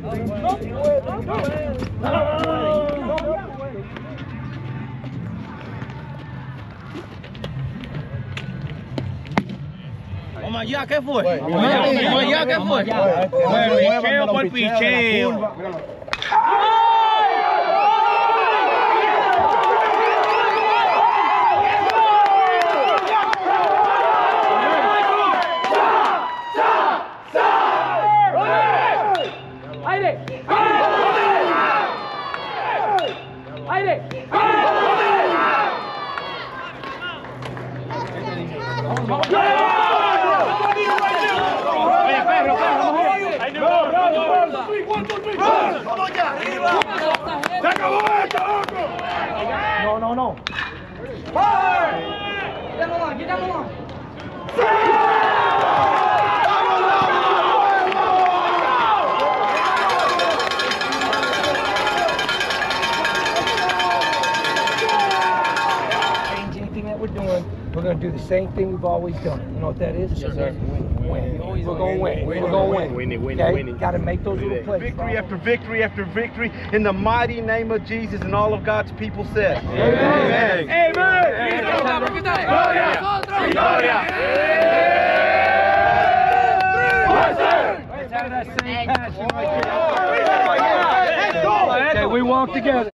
Vamos allá, ¿qué fue? Vamos allá, ¿qué fue? Picheo por picheo. ¡Aire! ¡Aire! ¡Se acabó esto, loco! No. Quítamelo. We're going to do the same thing we've always done. You know what that is? Yes, sir. Win. We're going to win. We're going to win. Winning. Got to make those little plays. Victory after victory after victory in the mighty name of Jesus, and all of God's people said. Amen. Amen. Okay, we walk together.